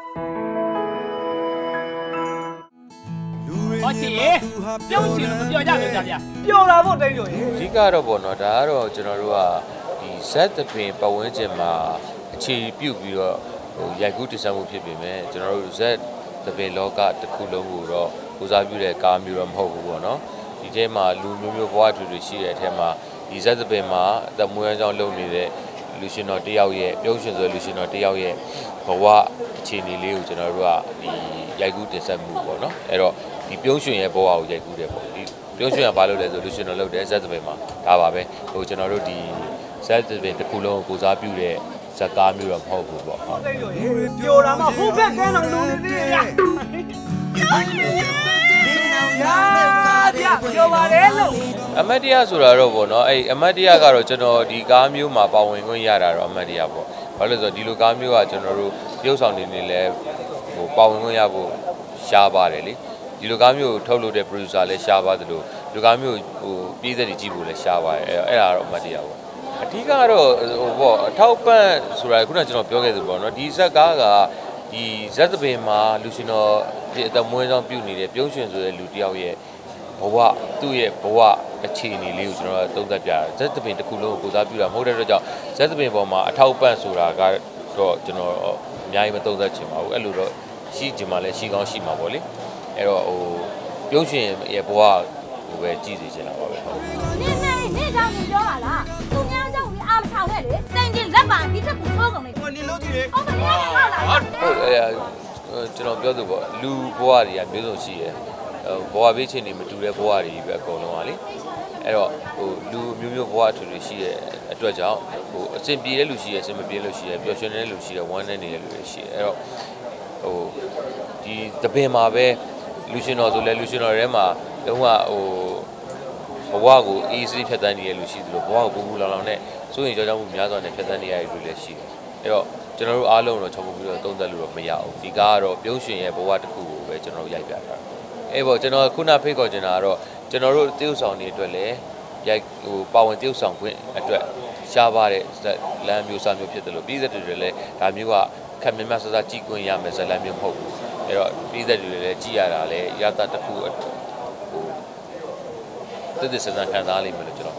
我去，表情怎么表家表家？ 表达不真有。 ဒီကတော့ပေါ့နော်ဒါကတော့ကျွန်တော်တို့ကဒီဇက်သပင်ပတ်ဝန်းကျင်မှာအခြေပြုတ်ပြီးတော့ရိုက်ကူးတည်ဆောက်မှုဖြစ်ပေမဲ့ကျွန်တော်တို့ဇက်သပင်လောကတစ်ခုလုံးကိုတော့ကိုစားပြုတဲ့ကားမျိုးတော့မဟုတ်ဘူးပေါ့နော်ဒီထဲမှာလူမျိုးမျိုးဘဝတွေရှိတဲ့အထက်မှာဒီဇက်သပင်မှာတမွေးကြောင်းလုပ်နေတဲ့လူရှင်တော်တယောက်ရဲ့ပြုံးရှင်ဆိုလူရှင်တော်တယောက်ရဲ့ဘဝအခြေအနေလေးကိုကျွန်တော်တို့ကဒီရိုက်ကူးတင်ဆက်မှုပေါ့နော်အဲ့တော့ဒီပြုံးရှင်ရဲ့ဘဝကိုရိုက်ကူးတယ်ပေါ့ဒီပြုံးရှင်ကဘာလုပ်လဲဆိုလူရှင်တော်လုပ်တယ်ဇက်သပင်မှာဒါပါပဲဟိုကျွန်တော်တို့ဒီဇက်သပင်တစ်ခုလုံးကိုစားပြုတဲ့ဇက်ကားမျိုးတော့မဟုတ်ဘူးပေါ့ဟုတ်ပြောတာမှဟိုဘက်ကဲတော့လူနေရပြောပါတယ်လို့အမတ်တရားဆိုတာတော့ပေါ့နော်အဲ့အမတ်တရားကတော့ကျွန်တော်ဒီကားမျိုးမှာပါဝင်ခွင့်ရတာတော့အမတ်တရားပေါ့ဘာလို့လဲဆိုတော့ဒီလိုကားမျိုးကကျွန်တော်တို့ပြုတ်ဆောင်နေနေလဲဟိုပါဝင်ခွင့်ရဖို့ရှားပါတယ်လေဒီလိုကားမျိုးထုတ်လို့တဲ့ producer လည်းရှားပါတယ်လို့ဒီလိုကားမျိုးဟိုပြည်သက်တွေကြည့်ဖို့လည်းရှားပါတယ်အဲ့ဒါတော့အမတ်တရားပေါ့အဓိကတော့ဟိုပေါ့အထောက်ပံ့ဆိုတာခုနကကျွန်တော်ပြောခဲ့သလိုပေါ့နော်ဒီဇက်ကားကဒီဇက်သပင်မှာလူရှင်တော်ဒီအတမွေးကြောင်းပြုတ်နေတဲ့ပြုံးရှင်ဆိုတဲ့လူတယောက်ရဲ့ဘဝသူ့ရဲ့ဘဝအခြေအနေလေးကိုကျွန်တော်သုံးသပ်ပြတာဇက်သပင်တစ်ခုလုံးကိုကိုစားပြုတာမဟုတ်တဲ့အတွက်ကြောင့်ဇက်သပင်ပေါ်မှာအထောက်ပံ့ဆိုတာကတော့ကျွန်တော်အများကြီးမသုံးသပ်ချင်ပါဘူးအဲ့လိုတော့ရှိချင်မှလည်းရှိကောင်းရှိမှာပေါ့လေအဲ့တော့ဟိုပြုံးရှင်ရဲ့ဘဝကိုပဲကြည့်စီချင်တာပါပဲနေကြောင်ပြောပါလားသူများကြောင့်ဒီအာမဆောင်နဲ့လေစိန်ကျင်လက်ပါဒီတက်ပူဆိုးကုန်လေဟိုနေလို့ကြည့်လေဟုတ်ပါရဲ့ဟုတ်လားဟုတ်ကျွန်တော်ပြောသူပေါ့လူဘဝတွေကမျိုးစုံရှိရဲ့ဘဝဘေးချင်းတွေမတူတဲ့ဘဝတွေပဲအကုန်လုံးပါလေအဲ့တော့ဟိုလူမျိုးမျိုးဘဝထူတွေရှိရဲ့အတွက်ကြောင့်ဟိုအဆင်ပြေတဲ့လူရှိရဲ့အဆင်မပြေတဲ့လူရှိရဲ့ပျော်ရွှင်တဲ့လူရှိရဲ့ဝမ်းနည်းနေတဲ့လူတွေရှိရဲ့အဲ့တော့ဟိုဒီတပင်မှာပဲလူရှင်တော်ဆိုလဲလူရှင်တော်ထဲမှာလုံးဝဟိုဘဝကိုအေးစေးဖြတ်သန်းနေတဲ့လူရှိသလိုဘဝကိုပူပူလောင်လောင်နဲ့စိုးရင်ကြောက်မှုများစွာနဲ့ဖြတ်သန်းနေရတဲ့လူလည်းရှိတယ်အဲ့တော့ကျွန်တော်တို့အားလုံးတော့ခြုံပြီးတော့သုံးသပ်လို့တော့မရဘူးဒီကားကတော့ပြုံးရှင်ရဲ့ဘဝတစ်ခုကိုပဲကျွန်တော်ရိုက်ပြတာအဲ့ပေါ့ကျွန်တော်ခုနဖိတ်ခေါ်ချင်တာကတော့ကျွန်တော်တို့တရုတ်ဆောင်တွေအတွက်လည်းရိုက်ဟိုပါဝင်တရုတ်ဆောင်ခွင့်အတွက်ရှားပါတဲ့လမ်းမျိုးစားမျိုးဖြစ်တယ်လို့ပြည်သက်တွေလည်းဒါမျိုးကခက်မြမဆဆကြည့်ခွင့်ရမယ်ဇလမ်းမျိုးမဟုတ်ဘူးအဲ့တော့ပြည်သက်တွေလည်းကြည့်ရတာလည်းရတာတစ်ခုဟိုသစ်သစ်စစခံစားလိမ့်မယ်လို့ကျွန်တော်